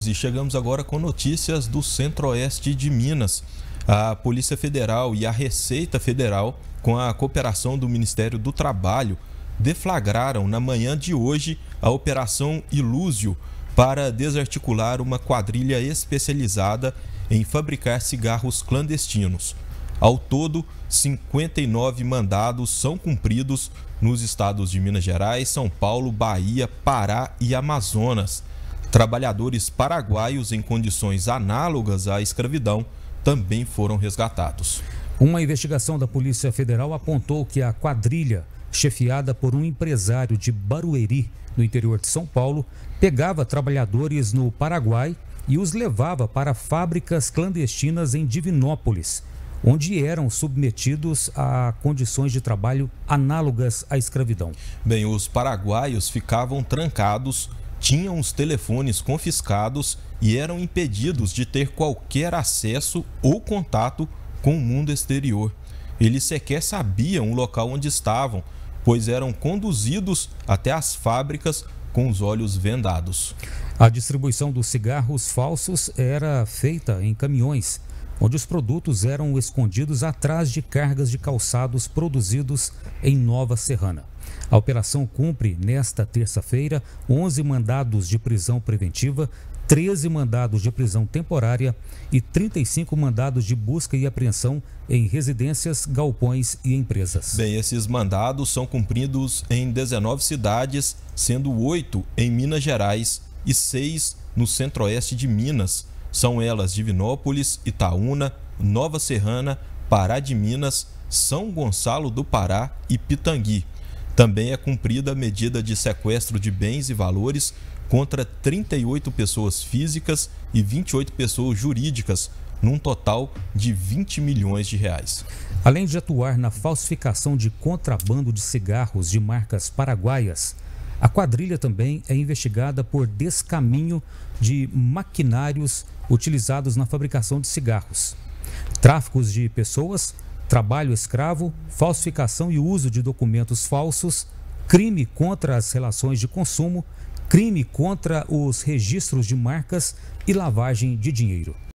E chegamos agora com notícias do Centro-Oeste de Minas. A Polícia Federal e a Receita Federal, com a cooperação do Ministério do Trabalho, deflagraram na manhã de hoje a Operação Ilúzio para desarticular uma quadrilha especializada em fabricar cigarros clandestinos. Ao todo, 59 mandados são cumpridos nos estados de Minas Gerais, São Paulo, Bahia, Pará e Amazonas. Trabalhadores paraguaios em condições análogas à escravidão também foram resgatados. Uma investigação da Polícia Federal apontou que a quadrilha, chefiada por um empresário de Barueri, no interior de São Paulo, pegava trabalhadores no Paraguai e os levava para fábricas clandestinas em Divinópolis, onde eram submetidos a condições de trabalho análogas à escravidão. Bem, os paraguaios ficavam trancados, tinham os telefones confiscados e eram impedidos de ter qualquer acesso ou contato com o mundo exterior. Eles sequer sabiam o local onde estavam, pois eram conduzidos até as fábricas com os olhos vendados. A distribuição dos cigarros falsos era feita em caminhões, onde os produtos eram escondidos atrás de cargas de calçados produzidos em Nova Serrana. A operação cumpre, nesta terça-feira, 11 mandados de prisão preventiva, 13 mandados de prisão temporária e 35 mandados de busca e apreensão em residências, galpões e empresas. Bem, esses mandados são cumpridos em 19 cidades, sendo 8 em Minas Gerais e 6 no Centro-Oeste de Minas. São elas Divinópolis, Itaúna, Nova Serrana, Pará de Minas, São Gonçalo do Pará e Pitangui. Também é cumprida a medida de sequestro de bens e valores contra 38 pessoas físicas e 28 pessoas jurídicas, num total de 20 milhões de reais. Além de atuar na falsificação de contrabando de cigarros de marcas paraguaias, a quadrilha também é investigada por descaminho de maquinários utilizados na fabricação de cigarros, tráficos de pessoas, trabalho escravo, falsificação e uso de documentos falsos, crime contra as relações de consumo, crime contra os registros de marcas e lavagem de dinheiro.